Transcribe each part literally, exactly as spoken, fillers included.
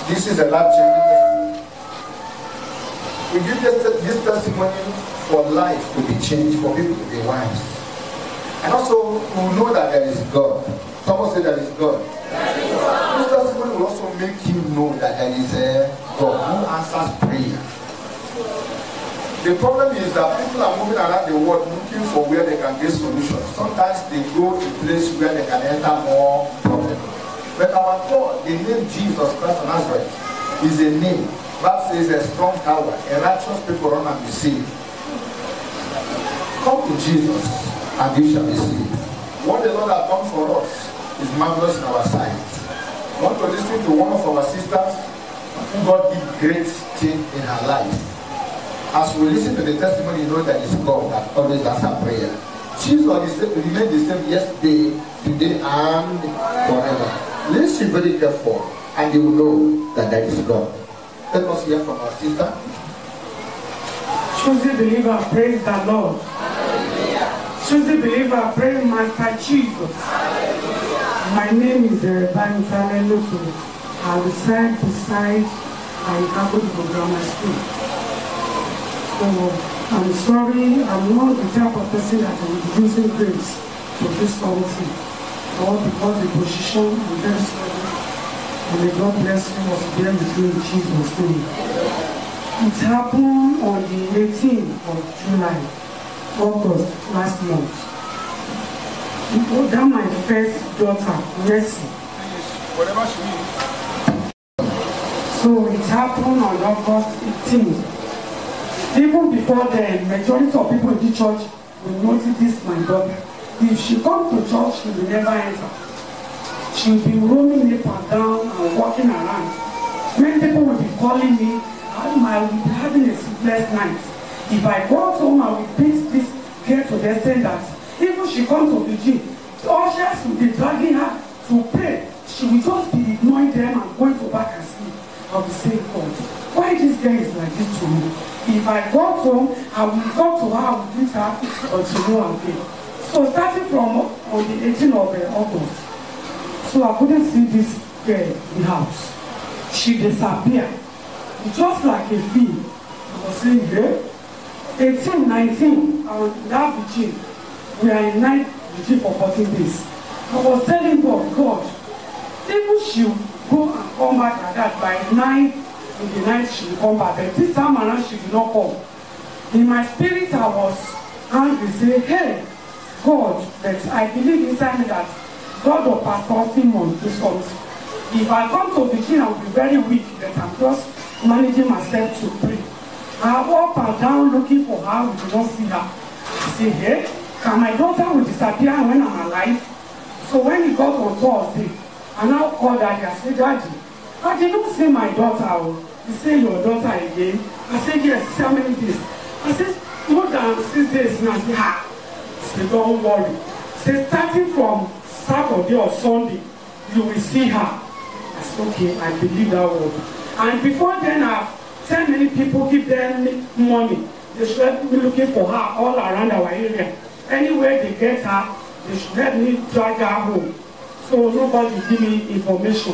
This is a life-changing. We give this, this testimony for life to be changed, for people to be wise. And also, we know that there is God. Someone say there is God. This testimony will also make you know that there is a God who answers prayer. The problem is that people are moving around the world looking for where they can get solutions. Sometimes they go to a place where they can enter more problems. But our God, the name Jesus Christ of Nazareth, is a name that says a strong tower, a righteous people run and be saved. Come to Jesus and you shall be saved. What the Lord has done for us is marvelous in our sight. I want to listen to one of our sisters who God did great thing in her life. As we listen to the testimony, you know that it's God that always answers prayer. Jesus remains the same yesterday, today, and forever. Listen very careful, and you will know that that is God. Let us hear from our sister. Choosy believer, praise the Lord. Choosy believer, praise Master Jesus. Hallelujah. My name is Ereban Talelutu. I reside beside Aikago Grammar School. So, I'm sorry, I'm not the type of person that will be using grace to do something. Or because the position, I'm very sorry. And may God bless you was there with you in Jesus' name. It happened on the eighteenth of July, August, last month. That my first daughter, Mercy. Whatever she means. So it happened on August eighteenth. Even before then, majority of people in the church will notice this my daughter. If she comes to church, she will never enter. She will be roaming up and down and walking around. Many people will be calling me, I will be having a sleepless night. If I go home, I will beat this girl to the extent that even she comes to the gym, the ushers will be dragging her to pray. She will just be ignoring them and going to back and sleep. I will say, God, why this girl is like this to me? If I go home, I will talk to her, I will beat her until no one came. So starting from on the eighteenth of August, so I couldn't see this girl in the house. She disappeared. Just like a fiend. I was saying, yeah. eighteen, nineteen, I was in that vigil. We are in night vigil for fourteen days. I was telling God, God, even she will go and come back like that by nine in the night she will come back. But this time around she did not come. In my spirit I was angry, say, hey, God, that I believe inside me that God of Pastor Simon do something. If I come to vigil, I will be very weak, that I'm just managing myself to pray. I walk up and down looking for her, we do not see her. I say, hey, can my daughter will disappear when I'm alive? So when he got on Thursday, I now called Daddy. I said, Daddy, I did not see my daughter. He said, your daughter again? I said, yes. He said, how many days? I said, more than six days now. I said, ha. He said, don't worry. He said, starting from Saturday or Sunday, you will see her. I said, okay, I believe that word. And before then, I've ten many people give them money. They should help me looking for her all around our area. Anywhere they get her, they should help me drag her home. So nobody give me information.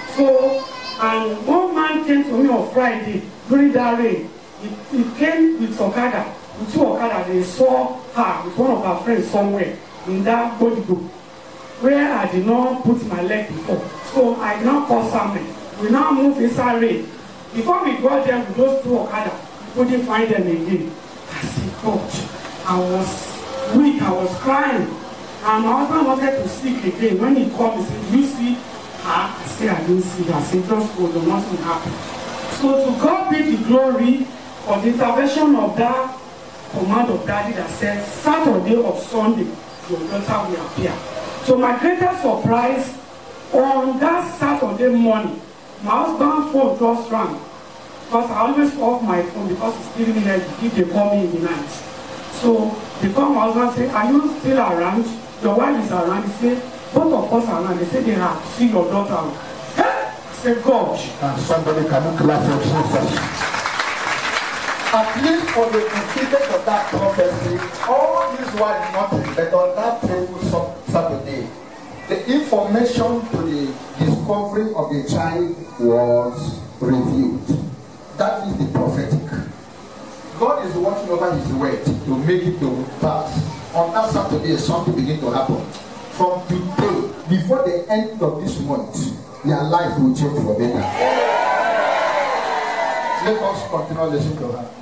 So, and one man came to me on Friday during that rain. He, he came with Okada, with two Okada. They saw her with one of her friends somewhere in that body group where I did not put my leg before. So I now call Samuel. We now move inside rain. Before we got there with those two Okada, we couldn't find them again. I said, God, I was weak, I was crying. And my husband wanted to speak again. When he called, he said, you see her? I said, I didn't see her. I said, just hold on, nothing happened. So to God be the glory for the intervention of that command of Daddy that said, Saturday or Sunday, your daughter will appear. So my greatest surprise, on that Saturday morning, my husband's phone just rang. Because I always off my phone because it's giving me heavy if they call me in the night. So they call my husband and say, are you still around? Your wife is around. He said, both of us are around. They said they have to see your daughter. Hey! I said, God. And somebody cannot clap for Jesus. At least for the fulfillment of that prophecy, all this was nothing. But on that table Saturday, the information to the discovery of the child was revealed. That is the prophetic. God is watching over his word to make it to pass. On that Saturday, something begin to happen. From today, before the end of this month, their life will change for better. Let us continue listening to her.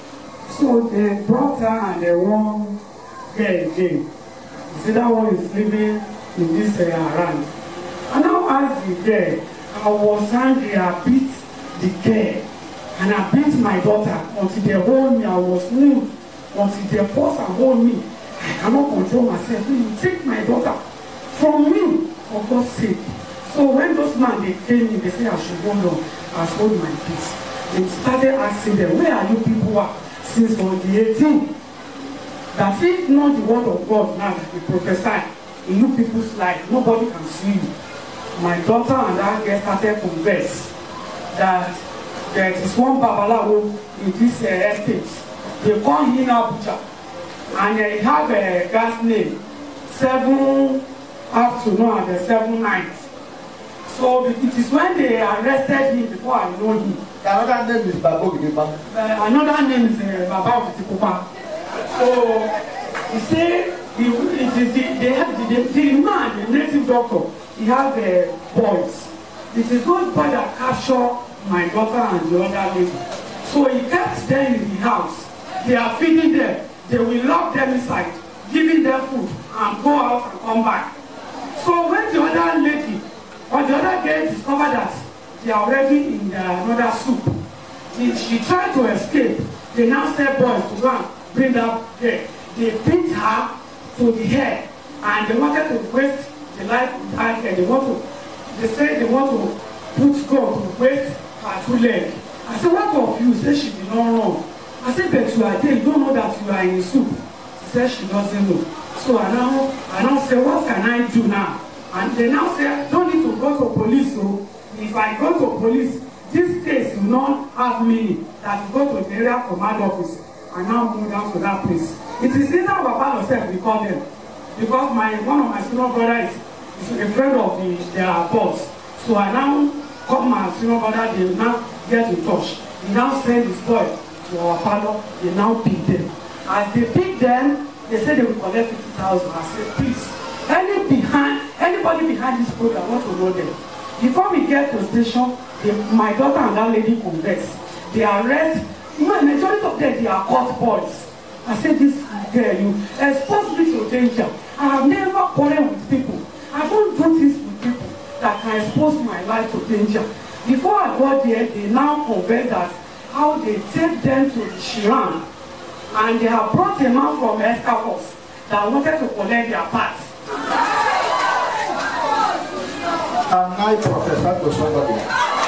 So they brought her and they one girl again. You see, that one is living in this uh, ranch. And now ask the girl, I was angry, I beat the girl. And I beat my daughter until they hold me. I was nude until they force and hold me. I cannot control myself. You take my daughter from me, for God's sake. So when those men they came in, they said I should go on. I hold my peace. They started asking them, where are you people at? Since on the eighteenth. That if not the word of God now that we prophesy in you people's life, nobody can see you. My daughter and that girl started to converse that there is one Babalawo in this uh, estate. They call him Abuja. And they have a gas name. Seven afternoon and the seven nights. So it is when they arrested him before I know him. Another name is Babo Gidipa. Uh, another name is uh, Baba Gidipa. So you see, the, it is the, they have the, the, the man, the native doctor, he has uh, boys. It is those boys that capture my daughter and the other lady. So he kept them in the house. They are feeding them. They will lock them inside, giving them food, and go out and come back. So when the other lady or the other girl discovered that they are already in the, another soup, she, she tried to escape. They now sent boys to go and bring that girl. They beat her to the head, and they wanted to waste the life of that girl. They want to, they say they want to put God to waste her two legs. I said, what of you? She said she did not run. I said, but you are there, you don't know that you are in soup. She said she doesn't know. So I now, I now say, what can I do now? And they now say, don't need to go to police. So if I go to police, this case will not have meaning that you go to the area command office and now move down to that place. It is either Papa yourself we call them. Because my one of my senior brothers is, is a friend of the, their boss. So I now call my senior brother, they now get in touch. He now send his boy to our parlor, they now beat them. As they beat them, they say they will collect fifty thousand. I said, please, any behind, anybody behind this program, I want to know them. Before we get to the station, they, my daughter and that lady converse. They arrest, my majority of them, they are court boys. I said, this girl, you expose me to danger. I have never quarreled with people. I don't do this with people that can expose my life to danger. Before I got there, they now converse that how they take them to the Shiran, and they have brought a man from Escapos that wanted to collect their parts. And I prophesy to somebody.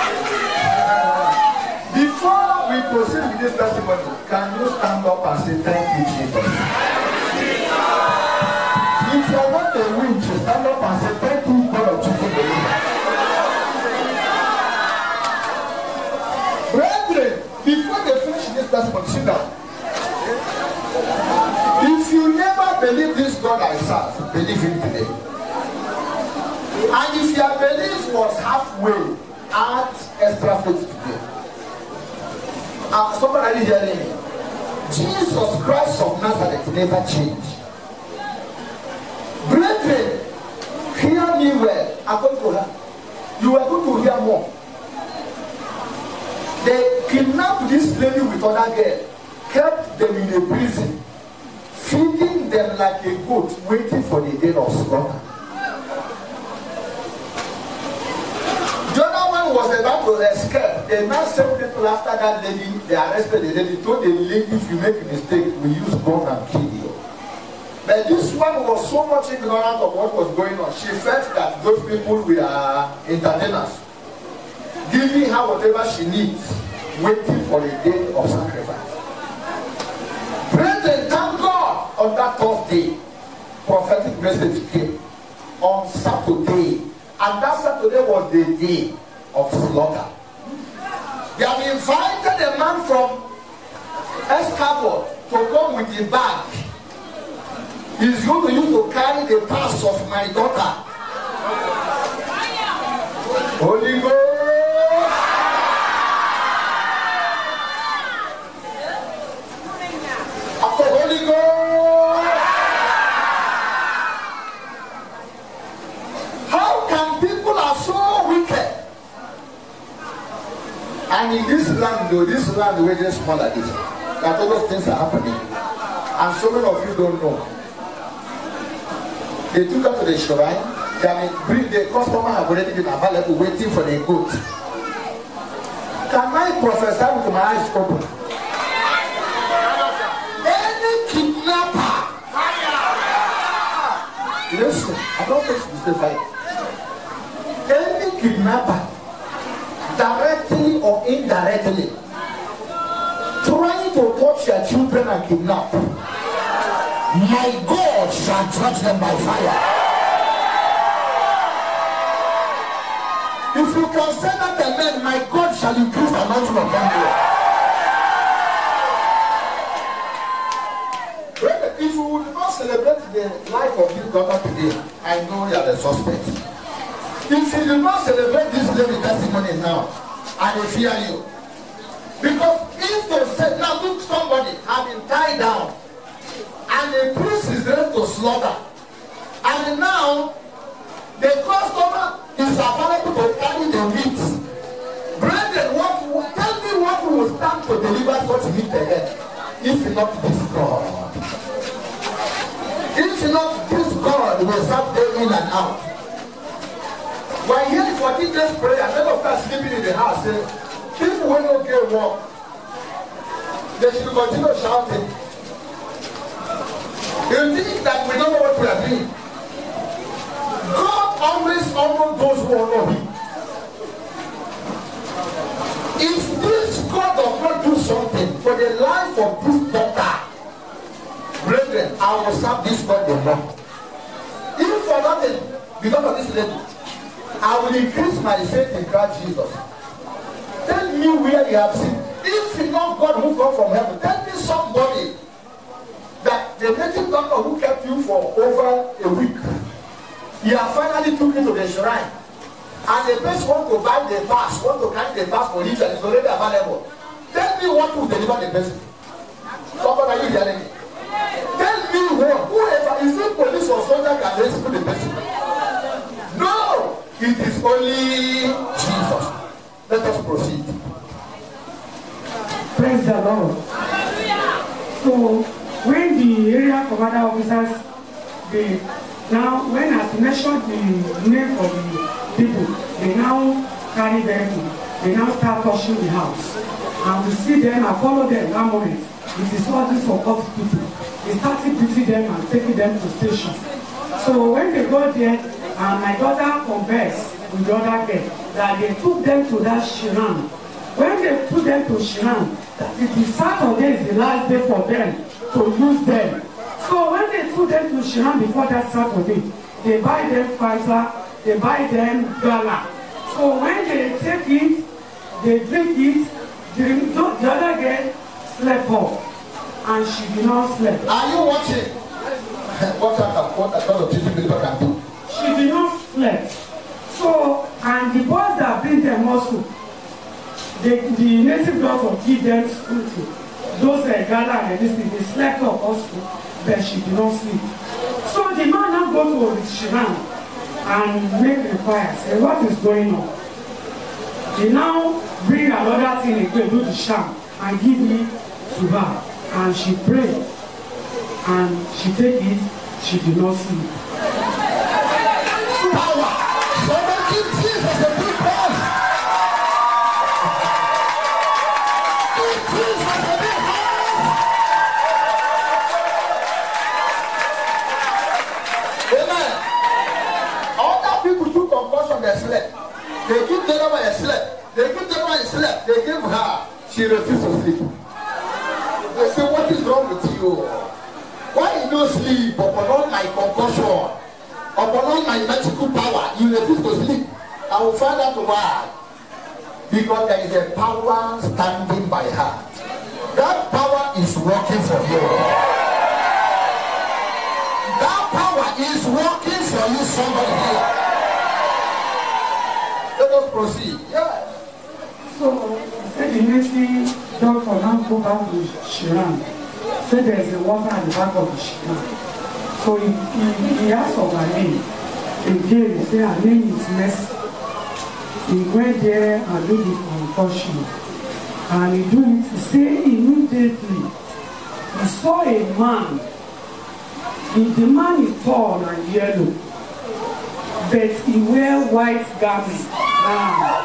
Before we proceed with this testimony, can you stand up and say thank you, Jesus? If you are not a witch, stand up and say thank you, God of Jesus. Brethren, before they finish this testimony, sit down. If you never believe this God I serve, believe him today. And if your belief was halfway, add extra faith today. Uh, somebody are you hearing me? Jesus Christ of Nazareth never changed. Brethren, hear me well. According to her, you are going to hear more. They kidnapped this lady with other girl, kept them in a prison, feeding them like a goat, waiting for the day of slaughter. The other one was about to escape. They now sent people after that lady. They arrested the lady, told the lady, if you make a mistake, we use gun and kill you. But this one was so much ignorant of what was going on. She felt that those people were entertainers, giving her whatever she needs, waiting for the day of sacrifice. Brethren, thank God on that Thursday, prophetic message came on Saturday, and that Saturday was the day of slaughter. They have invited a man from Escapol to come with the bag. He's going to use to carry the past of my daughter. Holy Ghost! land, though, this land is just small like this. That all those things are happening. And so many of you don't know. They took her to the shrine. They bring the customer have already been available waiting for the goat. Can I prophesy with my eyes open? Any kidnapper. Listen, I'm not going to justify it. Any kidnapper, directly or indirectly, trying to touch your children and kidnap, my God shall judge them by fire. If you can say that amen, my God shall increase the anointing upon you. If you would not celebrate the life of this daughter today, I know you are the suspect. If you do not celebrate this lady testimony now, I will fear you. Because if they say, now look, somebody has been tied down, and the priest is ready to slaughter, and now the customer is available to carry the meat. Brethren, what, tell me what will stand to deliver such meat again, if not this God. If not this God will start day in and out. When here is fourteen days prayer, and then of us sleeping in the house, say, people will not get work. They should continue shouting. You think that we don't know what we are doing? God always honors those who honor him. If this God does not do something for the life of this daughter, brethren, I will serve this God the more. If for nothing, because of this lady, I will increase my faith in Christ Jesus. Tell me where you have seen. If it's not God who come from heaven, tell me somebody that the native doctor who kept you for over a week, he has finally took you to the shrine, and the person want to buy the pass, want to carry the pass for you, and it's already available. Tell me what will deliver the person. Somebody, are you hearing me? Tell me what. Whoever is it, police or soldier can rescue the person? No, it is only Jesus. Let us proceed. Praise the Lord. So when the area commander officers, they now when as mentioned the name of the people, they now carry them, they now start touching the house, and we see them and follow them that moment. It is all these support people. They started beating them and taking them to station. So when they go there, and my daughter conversed with the other girl that they took them to that shrine. When they took them to shrine, that it is Saturday is the last day for them to use them. So when they took them to shrine before that Saturday, they buy them Fanta, they buy them Gala. So when they take it, they drink it, the, the other girl slept off, and she did not sleep. Are you watching? What kind of what kind of teaching people can do? She did not sleep. So, and the boys that bring them also, the, the native doctor give them school too. Those uh, gather and this thing, they slept off also, but she did not sleep. So the man now go to the shrine and make inquiries. Say, what is going on? They now bring another thing again, do the sham, and give it to her. And she prayed, and she take it, she did not sleep. Power. Somebody give Jesus a big hand. Give Jesus a big hand. Amen. Other people took concussion, they slept. They give them a sleep. They give them a sleep. They give her. She refused to sleep. They say, what is wrong with you? Why you don't sleep upon my concussion? Upon all my magical power, you refuse to sleep. I will find out why. Because there is a power standing by her. That power is working for you. That power is working for you, somebody here. Let us proceed. Yeah. So, said the native doctor now go back to Shiran. Said there is a water at the back of the Shiran. So he, he, he asked for her name. Again, he said her name is Mercy. He went there and did the concussion. And he do it, he say immediately he saw a man. The man is tall and yellow, but he wear white garment. Now,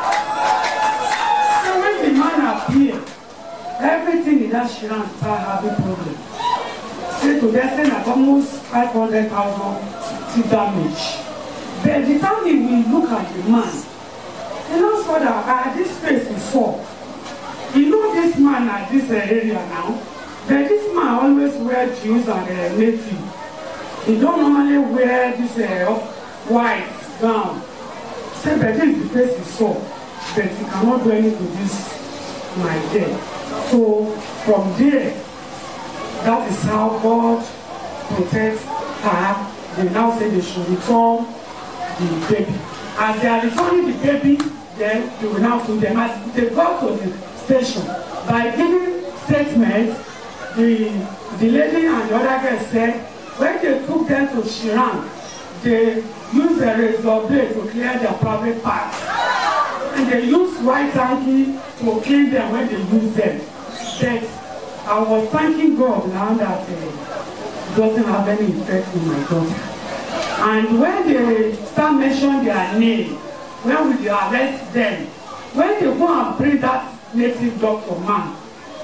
so when the man appeared, everything in that shrine start having problem. Say to them, say that almost five hundred thousand damage. But the time he will look at the man, he now saw that ah, this face is sore. You know this man at this uh, area now, but this man always wear jeans and uh, native. He don't normally wear this uh, white gown. Say, but this the face is sore, but he cannot do anything to this my day. So from there, that is how God protects her. They now say they should return the baby. As they are returning the baby, then they will now do them. As they go to the station, by giving statements, the, the lady and the other girl said, when they took them to Shiran, they used a razor blade to clear their private parts. And they used white hanky to clean them when they used them. But I was thanking God now that uh, it doesn't have any effect on my daughter. And when they start mentioning their name, when we arrest them, when they go and bring that native doctor man,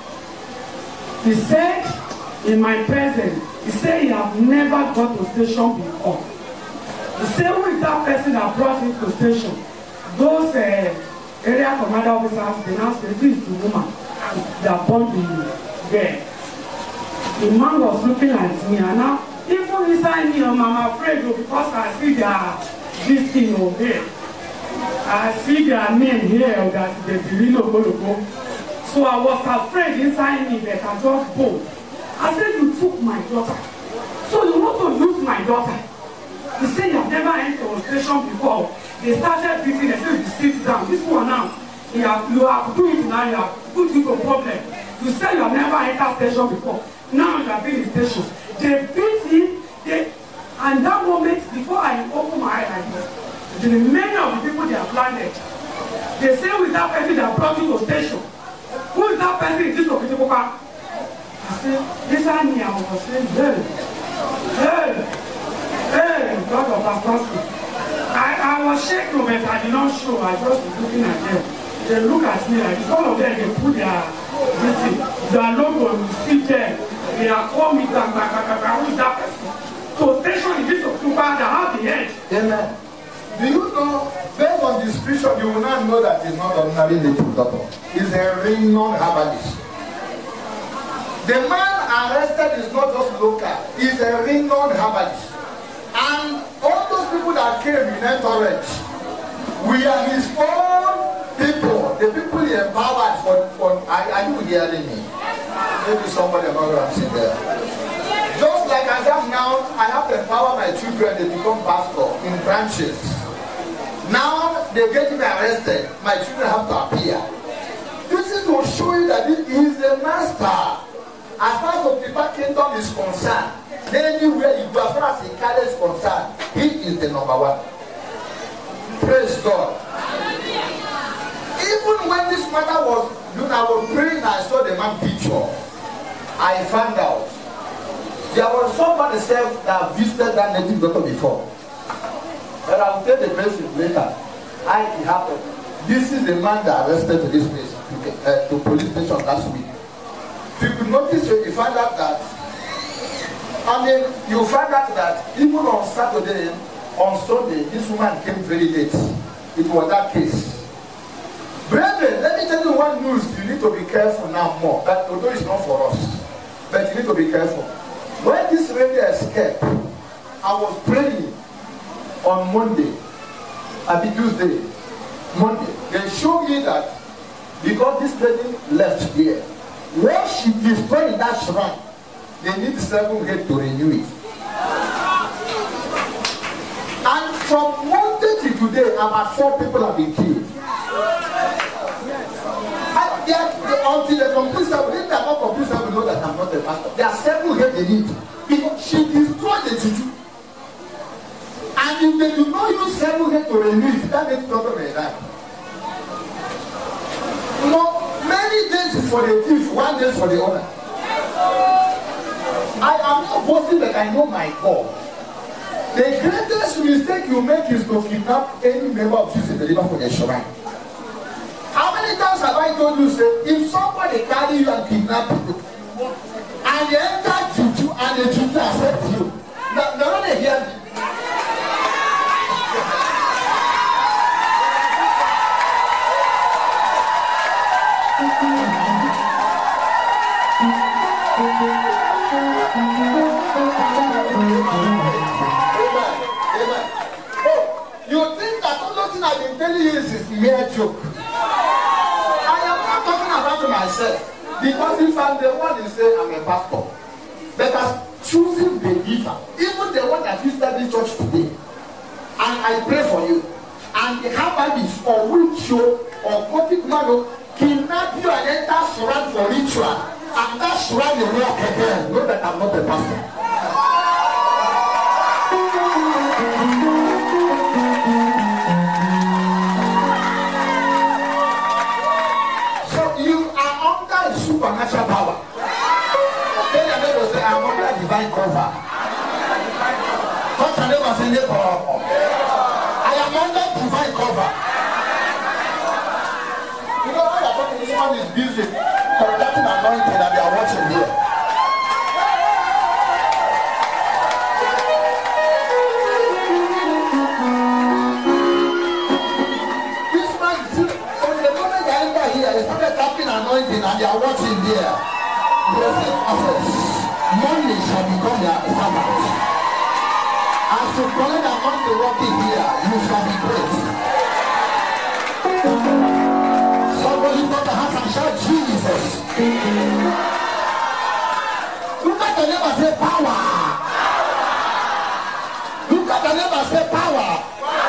he said in my presence, he said he have never gone to station before. He said who is that person that brought him to station? Those uh, area commander officers, they now say this is the woman that born the girl. The man was looking at me and now even inside me, I'm afraid oh, because I see their this thing over here. I see their name here that they really no go to go. So I was afraid inside me that I just bold. I said, you took my daughter. So you want to use my daughter. You say you have never entered a station before. They started beating, they said, you sit down. This one now, you have, you have do it now, you have put it to problem. You say you have never entered station before. Now you have been in station. They beat him, they, and that moment, before I open my eye like this, the remainder of the people they have landed, they say with that person that brought you to station. Who is that person in this Okitipoka? I said, this time me, I was saying, hey, hey, hey, God of Pastor. I, I was shaking, but I did not show. I just was looking at them. They look at me like this. All of them, they put their, this thing, their logo, you see them. They are calling me, back, back, back, back, who is that person? So station in this Okitipoka, they have the edge. Amen. Do you know, based on the scripture, you will not know that it's not ordinary native doctor. It's a renowned herbalist. The man arrested is not just local, he's a renowned herbalist. And all those people that came in entourage, we are his own people, the people he empowered for, for are, are you hearing me? Maybe somebody about what I'm saying there. Just like as I'm now, I have to empower my children to become pastor in branches. Now they get me arrested, my children have to appear. This is to show you that he is the master. As far as Okitipoka kingdom is concerned, anywhere you go, as far as Ikare is concerned, he is the number one. Praise God. Even when this matter was, you know, I was praying, I saw the man picture. I found out there was somebody that visited that native doctor before. But I will tell the person later. I it happened. This is the man that arrested to this place, to, uh, to police station last week. You could notice, you find out that, I mean, you find out that even on Saturday, on Sunday, this woman came very late. It was that case. Brethren, let me tell you one news. You need to be careful now more. That although it's not for us, but you need to be careful. When this lady escaped, I was praying on Monday, and Tuesday, Monday. They showed me that because this lady left here, when she destroyed that shrine, they need seven heads to renew it. And from Monday to today, about four people have been killed. And they are, they, until the complete seven, if they are not complete seven, know that I'm not a pastor. There are seven heads they need. Because she destroyed the juju. And if they do not use seven heads to renew it, that makes problem like that. You know, many days is for the thief, one day is for the owner. I am not boasting that I know my God. The greatest mistake you make is to kidnap any member of Jesus and deliver for the shrine. How many times have I told you, say, if somebody carry you and kidnap you, and they enter juju and the juju accept you, now they're not hear me. I've been telling you this is mere joke. I am not talking about myself, because if I'm the one who say I'm a pastor, but as choosing believer, even the one that visited this church today, and I pray for you, and the habits or ritual or gothic man kidnap you and enter shrine for ritual, and that shrine will walk again. Know that I'm not a pastor. Supernatural power. Tell your neighbor, say, I'm under divine cover. Touch your neighbor, say, neighbor, I am under divine cover. You know, when you're talking, someone is busy conducting anointing and they are watching here. This man, see, from the moment I enter here, he started tapping anointing and they are watching there. They say, money shall become their servant. As you collect anointing working here, you shall be great. Somebody put the hands and shout Jesus. Look at the name and say power. Look at the name and say power.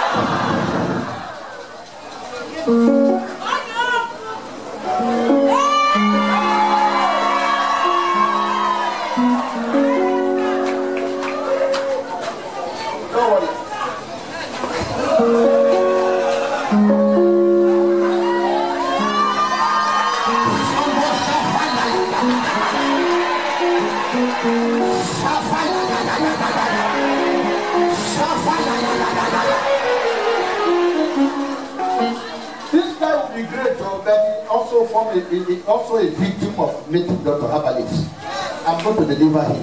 A, a, also a victim of native doctor herbalist. I'm going to deliver him.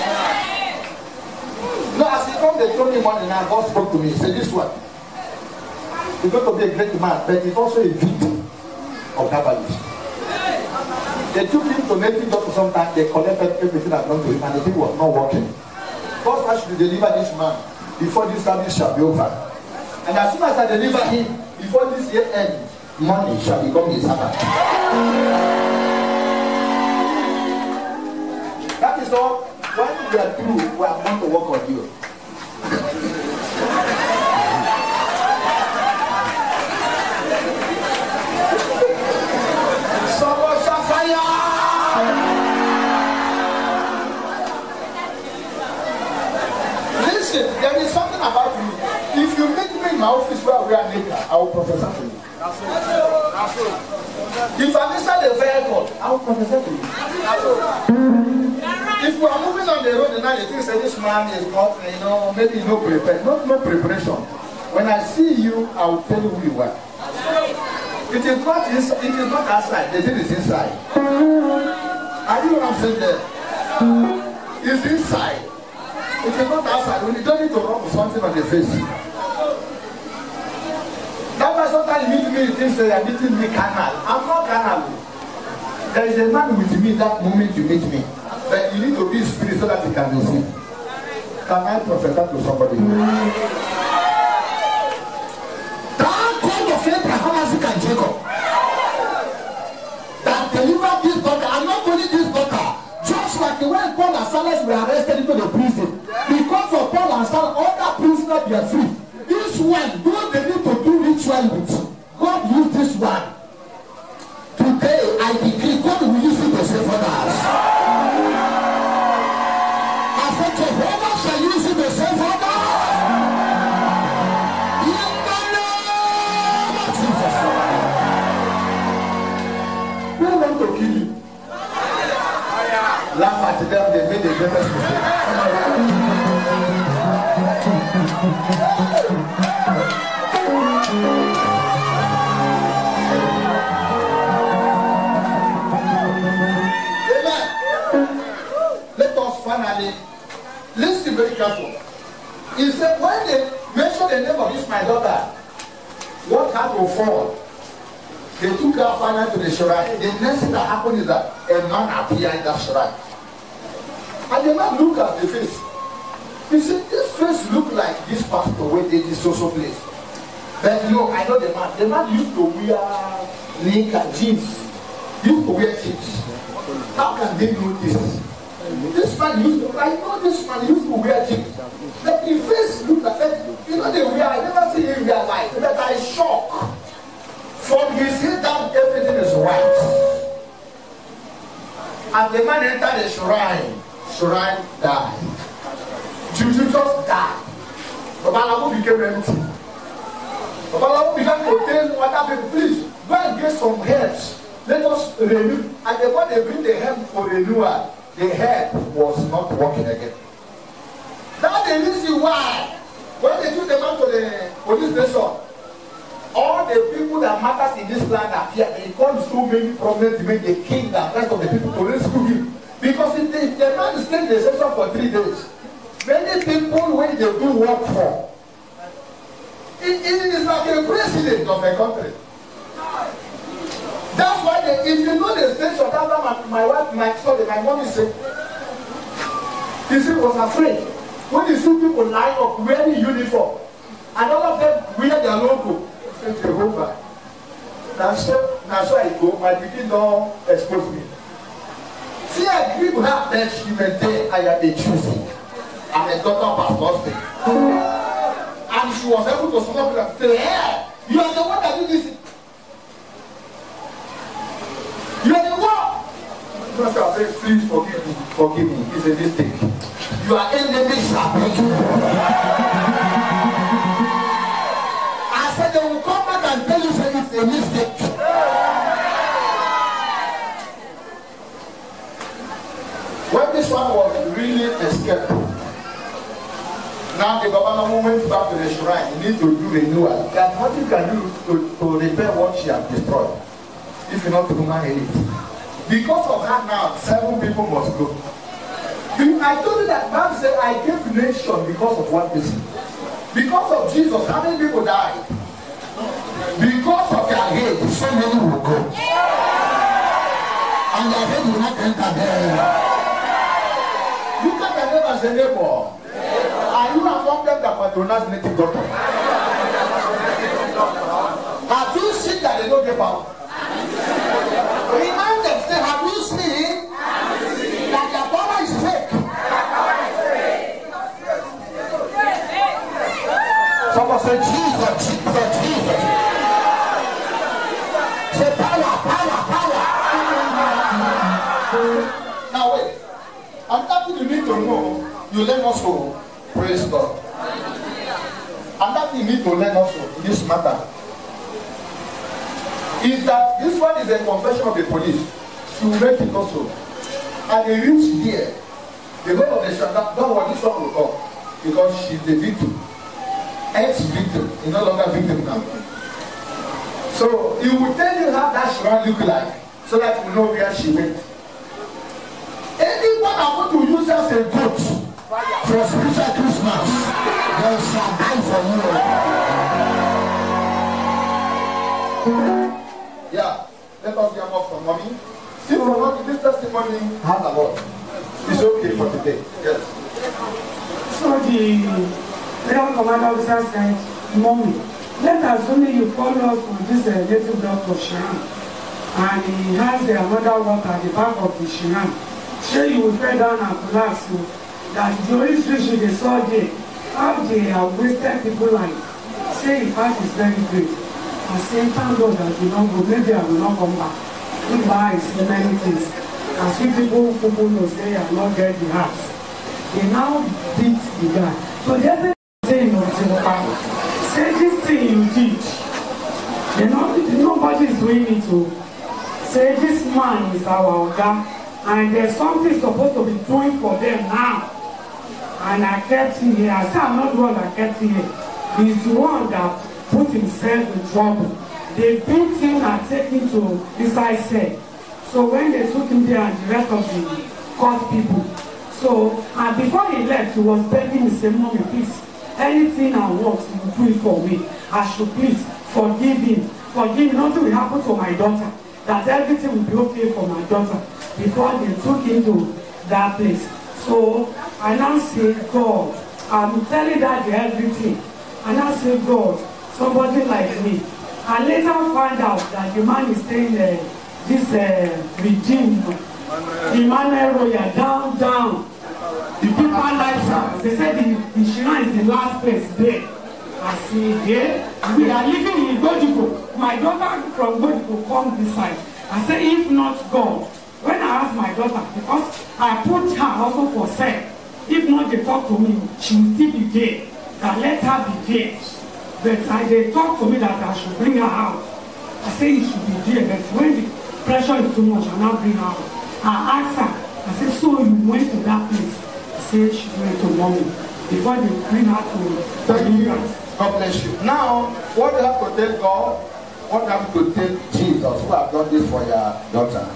No, as he come, they told me one and now God spoke to me. He said, this one, he's going to be a great man, but he's also a victim of herbalist. They took him to native doctor sometime, they collected everything that belonged to him, and the thing was not working. God I should deliver this man before this service shall be over. And as soon as I deliver him, before this year ends, money shall become his servant. That is all. When we are through, we are going to work on you. Someone shall fire. Listen, there is something about you. If you meet me in my office where we are naked, I will prophesy to you. If I inside the vehicle, I will prophesy to you. If we are moving on the road and now you think say this man is not, you know, maybe no prepared, not no preparation. When I see you, I will tell you who you are. It is not inside, it is not outside, the thing is inside. Are you what I'm saying there? It's inside. It is not outside. When you don't need to rub something on the face. That's why sometimes you meet me, you think say you're meeting me carnal. I'm not carnal. There is a man with me that moment you meet me. But you need to be spirit so that you can receive. Can I prophesy to somebody? That kind of Abraham, Isaac, and Jacob that delivered this daughter, and not only this daughter, just like the way Paul and Silas were arrested into the prison. Because of Paul and Silas, other prisoners were free. This one, God they need to do ritual with. God used this one. Today, I decree God will use it to save others. I said, Jehovah shall use it to save others. In the name of Jesus. Who want to kill you? laugh at them, they made the greatest mistake. Let us finally listen very carefully. He said, when they mentioned the name of this my daughter, what had to fall? They took her finally to the shrine. The next thing that happened is that a man appeared in that shrine. And the man looked at the face. He said, this face looked like this pastor where they did social place. But no, I know the man. The man used to wear link and jeans. He used to wear jeans. How can they know this? This man used to, I know this man used to wear jeans. Like his face looked like that. You know they wear, I never see him wear white. But I shock. From his head down, everything is white. And the man entered the shrine. Shrine died. Juju just died. Babalawo became empty. Babalawo began to tell other people, please, go and get some herbs. Let us renew. And the when they bring the herb for renewal, the herb was not working again. Now the reason why, when they took the man to the police station, all the people that matters in this land appear. They called so many problems to make the king and the rest of the people to rescue him. Because if the, the man is staying in the station for three days, many people when they do work for, it, it is like a president of a country. That's why they, if you know the station, that's why my, my wife, my son, my mom is saying, he said was afraid. When you see people line up wearing uniform, and all of them wear their logo, he said, Jehovah. Now so, now so I go, my pikin don't expose me. See, I agree with her that she maintained I am a choosing. I'm a daughter of Pastor. And she was able to stop and say, hey, you are the one that did this. You are the one. You must have said, please forgive me. Forgive me. It's a mistake. Your enemies are making. I said they will come back and tell you that it's a mistake. When this one was really escaped, now the Babalawo went back to the shrine. You need to do renewal. There's nothing you can do to, to repair what she has destroyed. If you're not human elite. Because of that now, seven people must go. I told you that man said, I gave nation because of one person. Because of Jesus, how many people died? Because of their hate, so many will go. And their hate will not enter there. Look at the neighbor as a neighbor. Are you among them that patronize native doctor? Have you seen that they don't give out? Remind them, say, have you seen that their power is fake? Someone say, Jesus, Jesus, Jesus. Say, power, power, power. Now wait. And that thing you need to know, you learn also, praise God. And that thing you need to learn also in this matter is that this one is a confession of the police. She will make it also. And they reach here. The God of the Shaddai, don't want this one will come. Because she's the victim. Ex-victim. She's no longer victim now. So he will tell you how that shrine look like. So that you know where she went. Anyone I want to use as a goat for spiritual Christmas, they shall die for you. Yeah, let us get more from mommy. See, from mommy, this testimony has a lot. It's okay for today. Yes. So the Real Command Officer said, Mommy, let us only you follow us from this uh, native doctor Shrine. And he has the another water at the back of the Shrine. Sure, you will fall down and collapse you. That the only reason they saw there, how they have wasted people's life. Say the fact is very great. I say, thank God that you don't go. Maybe I will not come back. If I see many things. And see people people know say I will not get the house. They now beat the guy. So the other thing you say this thing you teach. You know, nobody is doing it to say this man is our guy. and there's something supposed to be doing for them now. And I kept him here. I said, I'm not the one that kept him here. He's the one that put himself in trouble. They beat him and take him to inside cell. So when they took him there and the rest of the court people, so and before he left, he was begging me, saying, Mommy, please, anything I want, you do it for me. I should please forgive him. Forgive him. Nothing will happen to my daughter. That everything will be okay for my daughter. Because they took him to that place. So I now say, God, I'm telling Daddy everything. I now say, God, somebody like me. I later find out that the man is staying there, this uh, regime, Emmanuel Royal, down, down. The people like that. They said the, the shrine is the last place there. I see there. We are living in Gojiko. My daughter from Gojiko come this side. I said, if not God, when I asked my daughter, because I put her also for sale, if not they talk to me, she will still be there. That let her be there. But I, they talk to me that I should bring her out. I say it should be there, but when the pressure is too much, I now bring her out. I asked her, I said, so you went to that place? I said she went to mommy. Before they bring her to Thank you. God bless you. Now, what do you have to tell God? What do you have to tell Jesus who have done this for your daughter?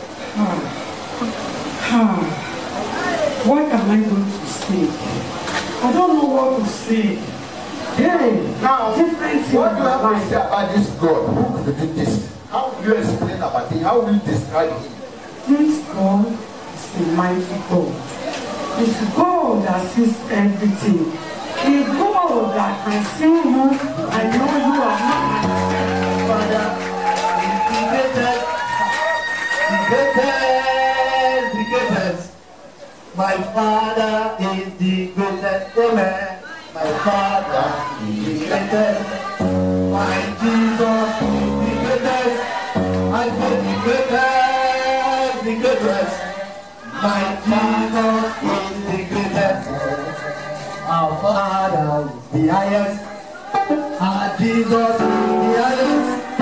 What am I going to say? I don't know what to say. Hey, now, different what do you have to say about this God who created this? How will you explain about it? How will you describe him? This God is a mighty God. It's God that sees everything. It's God that can see you and know you are not. Father, the greatest, the greatest, the greatest. My Father is the greatest. Amen. My Father is the greatest. My Jesus is the greatest. I say the greatest, the greatest. My Jesus is the greatest. Our Father is the highest. Our Jesus is the highest.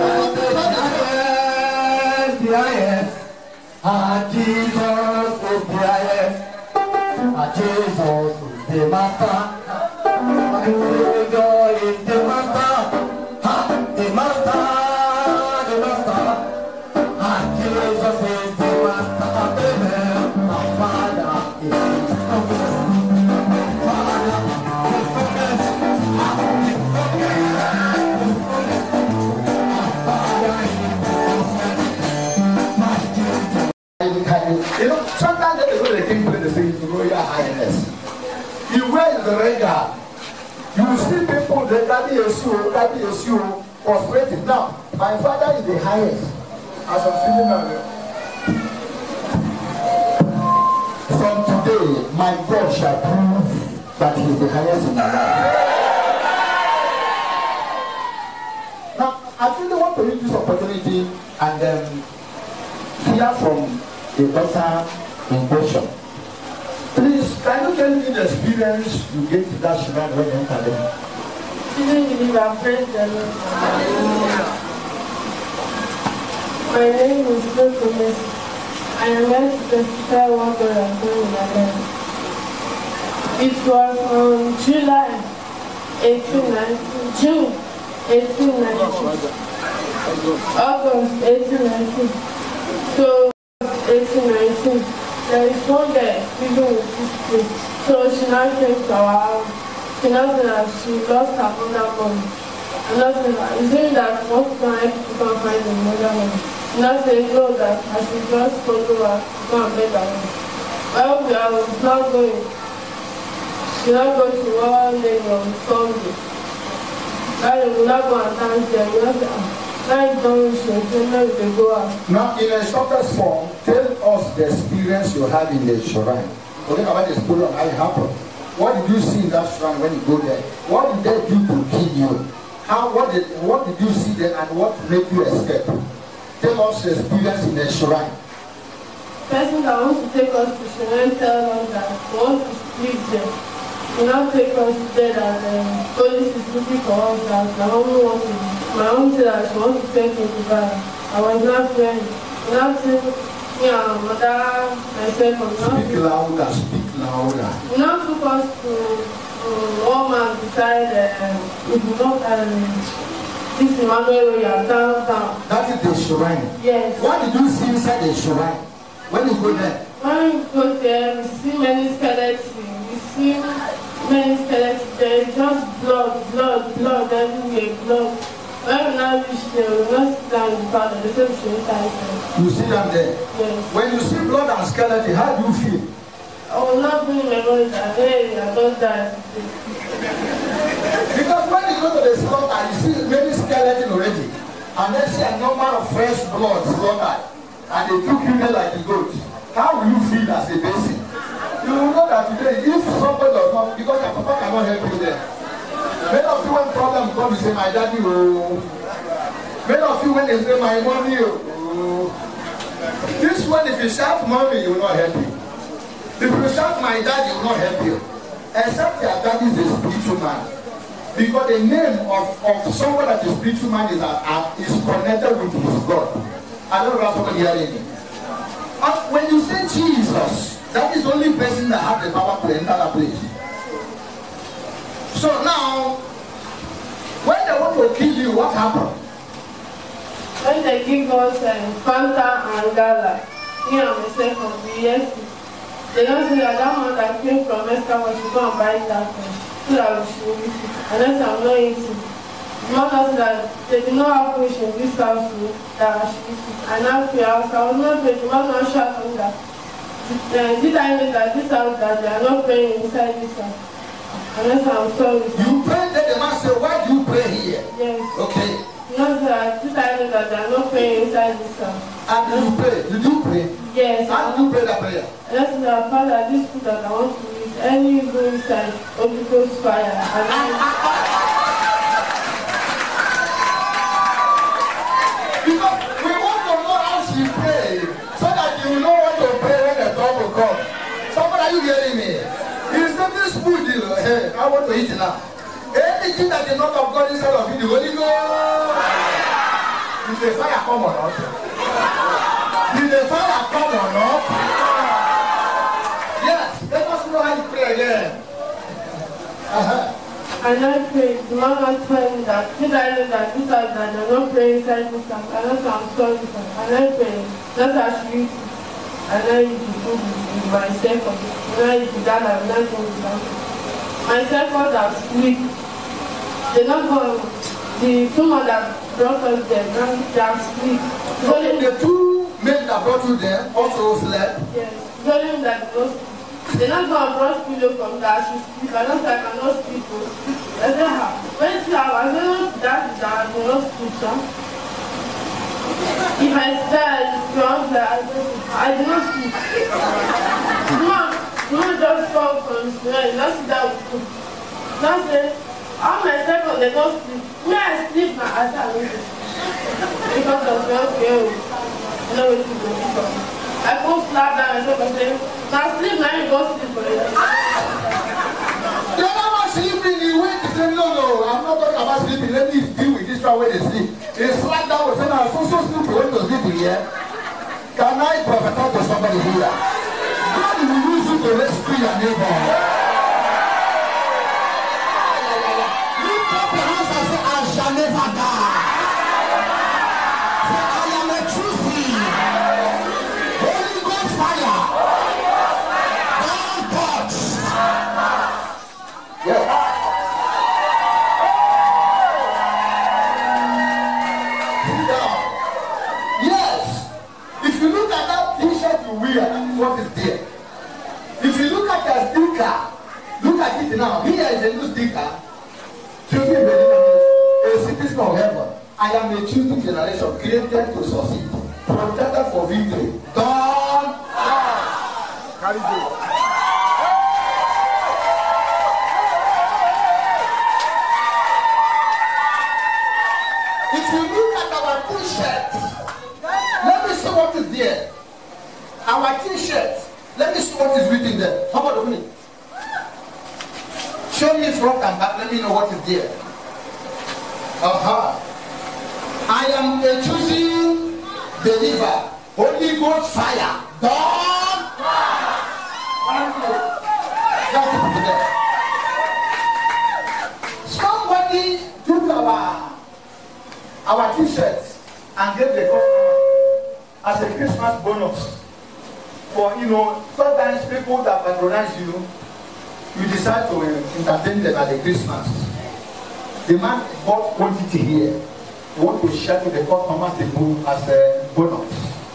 The highest. Our Jesus is the highest. Our Jesus is the master. My Savior is the master. Ha, the master, the master. Our Jesus is the master. Amen. Our Father is the master. You know, sometimes they go to the king when they say Royal Highness. You wear the regal. You will see people that Daddy Yeshua, Daddy Yeshua prostrated. Now, my father is the highest. As I'm sitting down there. From today, my God shall prove that he is the highest in my life. Now, I really want to use this opportunity and um, hear from the daughter in question. Please, can you tell me the experience you get to that shrine when you enter there? Didn't believe I praise the Lord. My name is Gomez. I am here to testify what God has done in my life. It was on July eighteen nineteen, June eighteen nineteen, August eighteen nineteen. So eighteen nineteen, there is one girl living with this place. So she now came to our house. She now said that she lost her mother money. And now said that it's saying that she wants to go and help to go and find the mother money. She now said no, that I should just follow her to go and beg her money. Well, we are now going. She now go to one lady on Sunday. Now we will not go and dance there. We have to now, in a shortest form, tell us the experience you had in the shrine. Forget about the story of how it happened. What did you see in that shrine when you go there? What did they do to kill you? How? What did What did you see there, and what made you escape? Tell us the experience in the shrine. Person that wants to take us to shrine tell us that we want to sleep there. We now take us there and the um, police is looking for us that my mom wants to. My mom said that she wants to take me to buy. I was not friendly. We now say, me and mother, myself, I'm not, Speak louder, speak louder. we're not supposed to um, one man decide uh, if you not um, this Emmanuel way are down, down. That is the shrine. Yes. What did you see inside the shrine? When you go there? When we go there, we see many skeletons. We see many skeletons. There is just blood, blood, blood everywhere, blood. When we now reach there, we will not sit down in the parlor. They say we should enter inside. You see them there? Yes. When you see blood and skeleton, how do you feel? I will not bring memory that, hey, I don't die today. Because when you go to the slaughter, you see many skeleton already. And then see a number of fresh blood slaughtered. And they took you there like a goat. How will you feel as a person? You will know that today, if somebody does not, because your papa cannot help you there. Many of you when problem come, you say, my daddy, oh. Many of you when they say, my mommy, oh. This one, if you shout mommy, you will not help you. If you shout my dad, he will not help you. Except your dad is a spiritual man. Because the name of, of someone that is a spiritual man is, uh, is connected with his God. I don't know if somebody hearing me. And when you say Jesus, that is the only person that has the power to enter that place. So now, when they want to kill you, what happened? When they give us uh, Fanta and Gala, me and myself from the yes, they don't say that that man that came from Mexico was to go and buy that thing. So that we should eat it. Unless I'm not eating. The man said that they did not have fish in this house so that I should eat it. And now the house, I was not praying. The man was shouting that. Uh, did I know that this house that they are not praying inside this house? Unless I'm sorry. You pray that the man said, why do you pray here? Yes. Okay. No, sir. Did I know that they are not praying inside this house? And did you pray? Did you pray? Yes. How did you pray that prayer? Yes, sir. Father, this food that I want to eat, any go inside, Holy Ghost fire. And I Because we want to know how she prayed, so that you know what to pray when the time will come. Somebody, are you hearing me? You say this food, you know, hey, I want to eat it now. Anything that is not of God inside of you, the Holy Ghost. Did the fire come or not? Did the fire come or not? Yes, let us know how you pray again. Uh-huh. And I pray, the man was telling me that, did I know that this house that they're not praying inside this house? And I said, I'm sorry, sir. And I pray, that's how she eat it. And I eat the food with myself. And I eat that and I go with that. Myself was asleep. They don't go, the two men that brought us there, they are asleep. So the two men that brought you there also slept? Yes, it's only that they don't sleep. They not go and brush pillow from that she sleep. I don't say I cannot sleep. I said, how? When two hours, I don't that is that I cannot sleep, sir. If I start strong, I I do not sleep. No, no, just fall from the bed. Not sit down with food. Not say, all my seconds, they don't sleep. Me, I sleep now. I said, I don't sleep. Because of the okay, I know what to do. I go slap down and say, now sleep, now you go sleep for it. You're not sleeping, you wait to say, no, no, I'm not talking about sleeping. Let me deal with this one where they sleep. They slap down and say, now, so, so sleepy when you sleep here. Can I prophesy to somebody here? God will use you to rescue your neighbor. Lift up your hands and say, I shall never die. Say, I am a true seed. Holy Ghost fire. Don't touch. Yeah. Yes. If you look at that t-shirt you wear, what is there? If you look at your sticker, look at it now. Here is a new sticker. Choosing a citizen of heaven. I am a choosing generation created to succeed. Protected for victory. Done. Carry go. If you look at our t-shirt, let me see what is there. Our t-shirt, let me see what is written there. How about the minute? Show me front and back, let me know what is there. Uh-huh. I am a choosing believer Holy Ghost fire. Don't fire. Somebody took our our t-shirts and gave the customer as a Christmas bonus. For, you know, sometimes people that patronize you, you decide to entertain them at the Christmas. The man bought quantity here. He want to share to the customers as a bonus.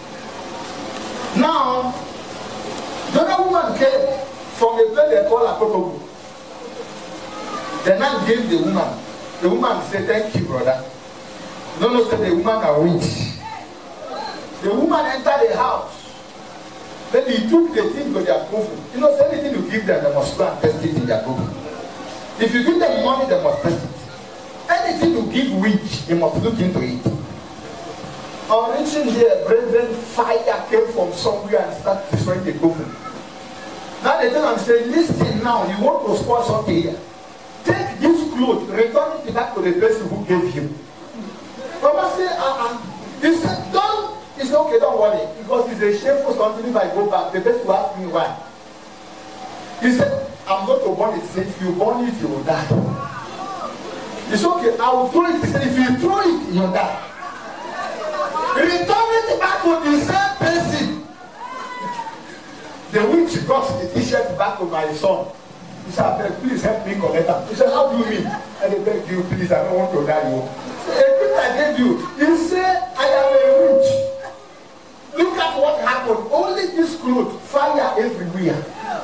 Now, the other woman came from a place they call Akotobu. The man gave the woman. The woman said, thank you, brother. No, no, said the woman are rich. The woman entered the house. Then he took the thing to their coffin. You know, so anything you give them, they must go and test it in their coffin. If you give them money, they must test it. Anything you give witch, they must look into it. On reaching there, brethren, fire came from somewhere and started destroying the coffin. Now they tell them, say, listen now, you want to spoil something here. Take this cloth, return it back to the person who gave you. Papa said, uh-uh. He said, don't. He said, okay, don't worry. Because it's a shameful something if I go back. The person will ask me why. He said, I'm going to burn it. He said, if you burn it, you will die. He said, okay, I will throw it. He said, if you throw it, you will die. Return it back to the same person. The witch got the t-shirt back to my son. He said, please help me collect them. He said, how do you mean? I said, beg you, please, I don't want to die. You. A gift I gave you. You say, I am a witch. Look at what happened. Only this cloth, fire everywhere.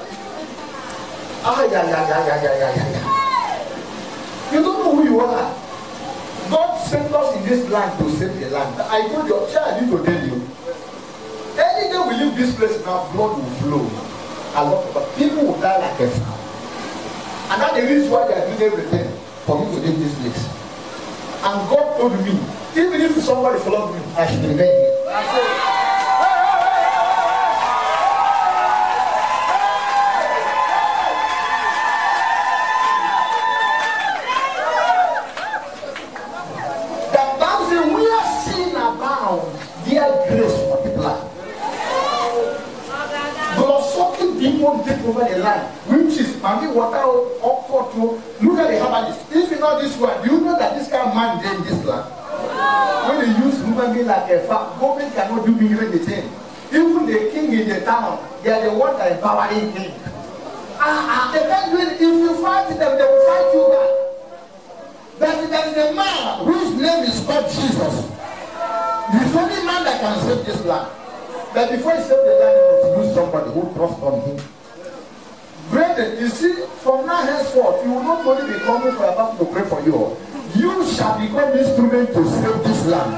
Ah, yeah, yeah, yeah, yeah, yeah, yeah, yeah. You don't know who you are. God sent us in this land to save the land. I told you, I need to tell you. Any day we leave this place now, blood will flow. A lot of people will die like this. And that's the reason why they are doing everything for me to leave this place. And God told me, even if somebody followed me, I should remain here. The Bible says, we are sin abound, dear grace multiply. God-sucking demons take over the land, which is Mami water or to look at the herbalist. If you know this one, do you know that this kind of man did in this land? When they use human being like a farm, government cannot do anything. Even the king in the town, they are the ones that empower him. Ah, ah, they can't do it. If you fight them, they will fight you back. But there is a man whose name is called Jesus. The only man that can save this land. But before he saved the land, he must use somebody who trusts on him. Brethren, you see, from now henceforth, you will not only be coming for a man to pray for you. You shall become instrument to save this land.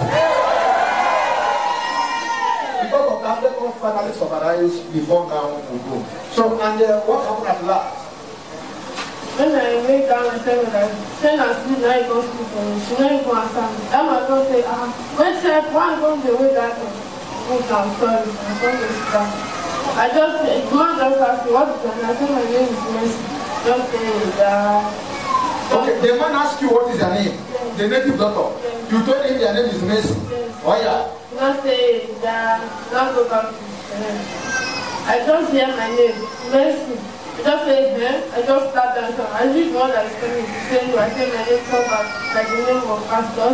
Because of that, let us finally summarize before now we go. So, and uh, what happened at last? When I make down and say that, say that sleep, now you go sleep for me. She know you go answer me. That my God say, ah, wait, say, one go the way that thing. Oh, I'm sorry, I'm going to sit down. I just, the man just asked me, what is your name? I said, my name is Mercy. Just say that. Okay, the man asked you what is your name? Yes. The native doctor. Yes. You told him your name is Mercy. Yes. Oh yeah. Not say that, not go back to the I just hear my name, Mercy. I just say there, I just start dancing. I read what I was telling you to say, I say my name come back, like the name of Pastor.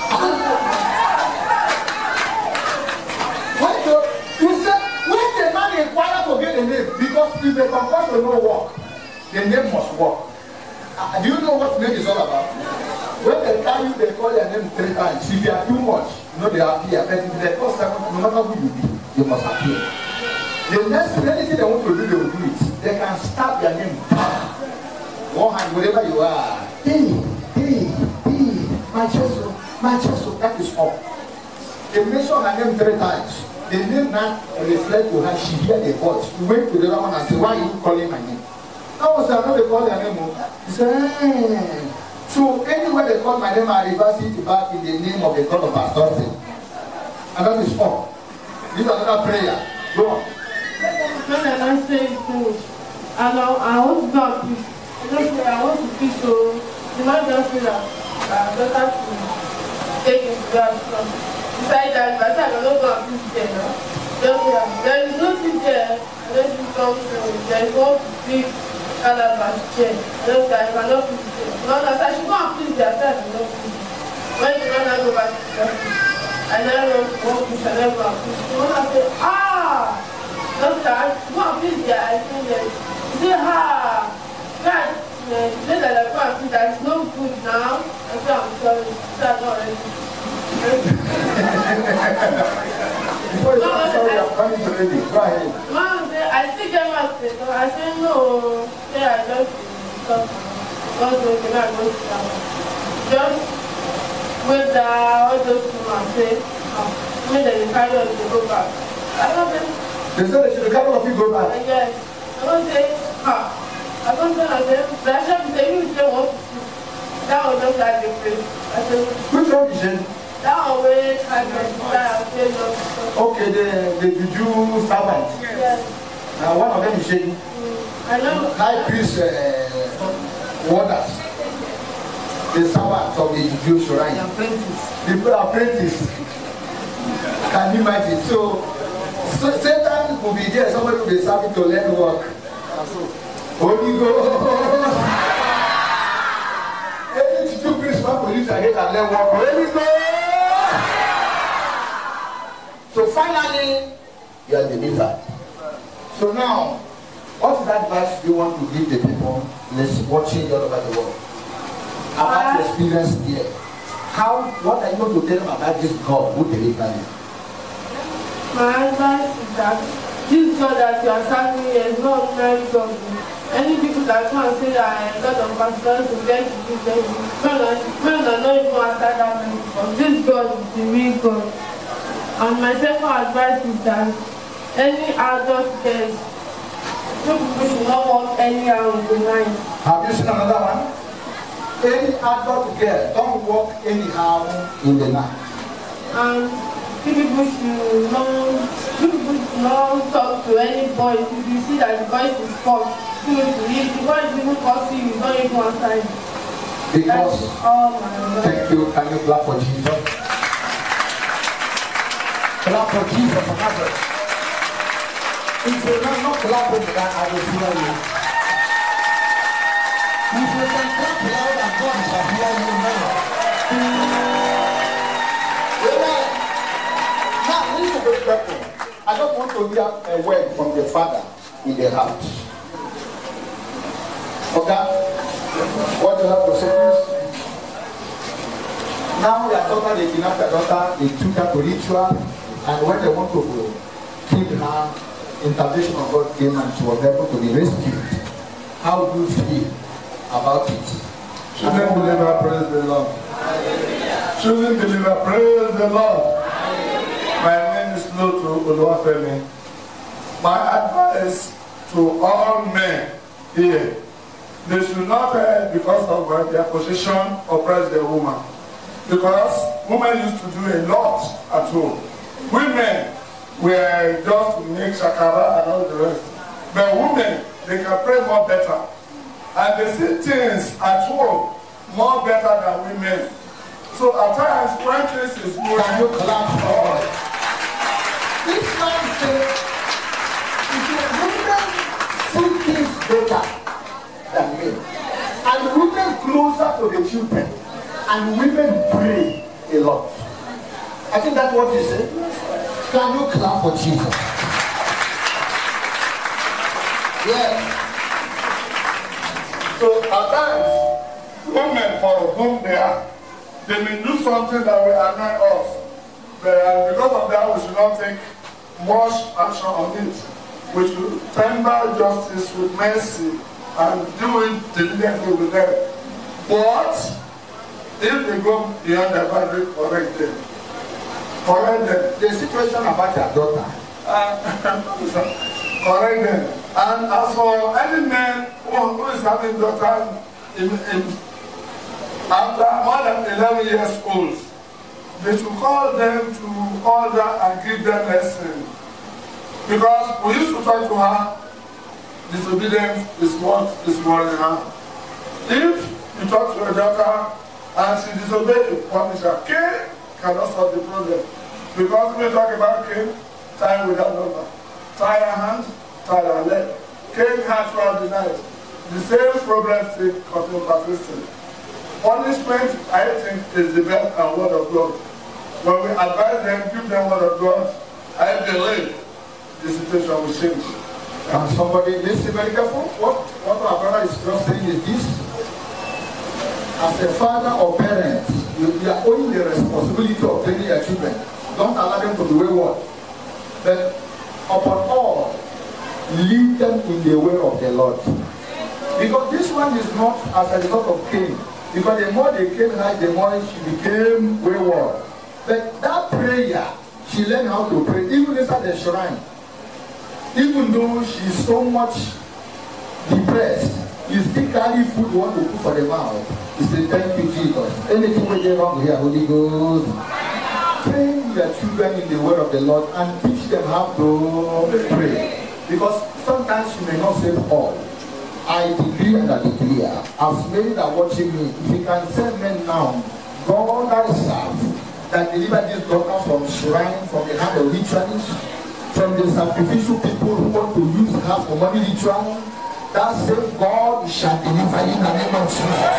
When the, you said, when the man inquire to get the name, because if the compassion will not work, the name must work. Uh, do you know what name is all about? When they tell you, they call your name three times. If you are too much, you know they appear. But if they call seven, no matter who you be, you must appear. The next anything they want to do, they will do it. They can start their name. One hand, wherever you are. Hey, hey, hey, my Jesus, my Jesus, that is all. They mention her name three times. The name now reflect to her, she hear the voice. She went to the other one and said, why are you calling my name? I was like, no, they call their name. He said, hey. So anywhere they call my name, I reverse it back in the name of the God of Pastor. And that is all. This is another prayer. Go on. When I say finish, and I, I want to go and peace. I just say I want to peace, so the man just say that uh, better to take into that. Besides that, but I cannot go and visit there now. Just here. There is nothing there. I don't do something. There is one big calabash chair. Just that I cannot visit there. No, no, I should go and please their side. I cannot visit. When the man I go back to the office, I never want to push, I never go and push. The man I say, ah! Just that I go and please their I think that. He say, ah! God, the day that I go and please that is no good now. I say, I'm sorry. That's not ready. Before you say sorry, I'm coming to ready. Go ahead. Mom say, I still get my place. I say, no. Say, I just stop. Just go to that, go to that. Just wait there, all those people and say, oh, maybe they carry us to go back. I don't say, They said they should carry us to go back. yes. I don't say, ah. I don't say, I say, the chef say, you say, want to sleep. That was just like the place. I said, Which one is it? that always had my desire to say no. Okay, the, the Juju servant. Yes. Now one of them is shaking. Mm. I know. High priest uh, wonders. The servant of the Juju shrine. The apprentice. The apprentice. Can you imagine? So, so Satan will be there, somebody will be serving to learn work. Holy Ghost. Any Juju priest want to use their head and learn work. Holy Ghost. So finally, you are delivered. So now, what is that advice you want to give the people watching all over the world about the experience here? How, what are you going to tell them about this God who delivered you? My advice is that this God that you are serving here is not very God. Any people that come and say that a lot of pastors will get to this level, when I know even after that many people, this God is the real God. And my second advice is that any adult case, you people should not walk anyhow in the night. Have you seen another one? Any adult girl, don't walk anyhow in the night. And you people should not, you people should not talk to any boy. If you see that the voice is false, you need to leave. The voice even calls you, you don't even answer him. Because, That's all my advice. thank you, can you clap for Jesus? Clap for Jesus for Nazareth. If you're not, not clapping for that, I will hear you. If you can clap loud and God shall hear you now. Amen. Now, listen to this person. I don't want to hear a word from the Father in the house. Okay? What do you have to say, please? Now, their daughter, they kidnapped their daughter, they took her to ritual. And when they want to go, kill her, intervention of God came and she was able to be rescued. How do you feel about it? Children believer, praise the Lord. Children believer, praise the Lord. My name is Lotu Oluwafemi. My advice to all men here, they should not, uh, because of uh, their position, oppress the woman. Because women used to do a lot at home. Women were just to make shakara and all the rest. But women, they can pray more better. And they see things at home more better than women. So at times, when things is going, Can you clap for God? This man says, if women see things better than men, and women closer to the children, and women pray a lot. I think that's what he said. Can you clap for Jesus? Yes. so at times, women for whom they are, they may do something that will annoy us. But because of that, we should not take much action on it. We should tender justice with mercy and do it diligently with them. But if they go beyond their boundary, correct them. Correct them. The situation about your daughter. Uh, correct them. And as for any man who, who is having daughter in, in, after more than eleven years old, they should call them to order and give them lesson. Because we used to talk to her, disobedience is what is worrying her. If you talk to your daughter and she disobeys, you punish her. Care cannot solve the problem. Because we talk about Cain, time without number. Tie our hands, tie our leg. Cain had throughout the night. The same problem still continue persisting. Punishment, I think, is the best and word of God. When we advise them, give them word of God, I believe the situation will change. And somebody, listen very careful. What, what our brother is just saying is this. As a father or parent, you, you are owning the responsibility of training your children. Don't allow them to be wayward. But upon all, lead them in the way of the Lord. Because this one is not as a result of Cain. Because the more they came high, the more she became wayward. But that prayer, she learned how to pray, even inside the shrine. Even though she is so much depressed, you still carry food you want to cook for the mouth. You say, thank you, Jesus. Anything we get wrong here, Holy Ghost. Train your children in the word of the Lord and teach them how to pray. Because sometimes you may not save all. I decree and I declare, as many that are watching me, if you can send men now, God that is served, that deliver this daughter from shrine, from the hand of ritualists, from the sacrificial people who want to use her for money ritual, that same God shall deliver you in the name of Jesus.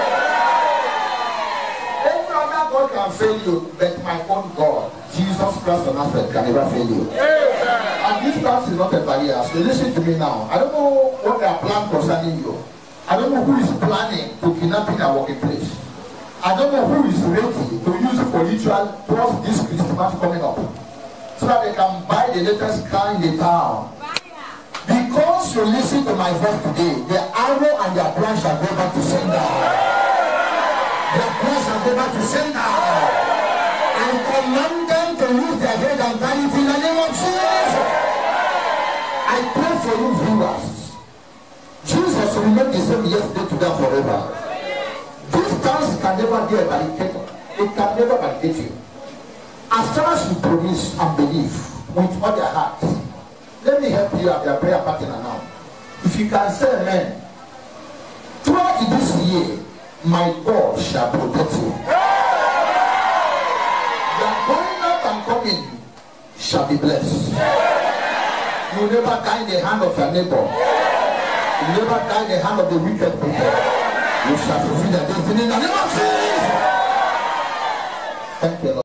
Every other God can fail you, but my own God, Jesus Christ of Nazareth, can never fail you. And this class is not a barrier. So listen to me now. I don't know what they are planning concerning you. I don't know who is planning to kidnap in our working place. I don't know who is ready to use it for ritual plus this Christmas coming up, so that they can buy the latest car in the town. Because you listen to my voice today, the arrow and their plan shall go back to sender. Their plan shall go back to sender. And command them to use their head and vanity in the name of Jesus. I pray for you viewers. Jesus will remain the same yesterday, today, forever. Distance can never be a barricade. It can never barricade you. As far as you promise and believe with all your heart, let me help you at your prayer partner now. If you can say amen, throughout this year, my God shall protect you. Your going out and coming shall be blessed. You will never die in the hand of your neighbor. You will never die in the hand of the wicked people. You shall fulfill the destiny in the name of Jesus. Thank you, Lord.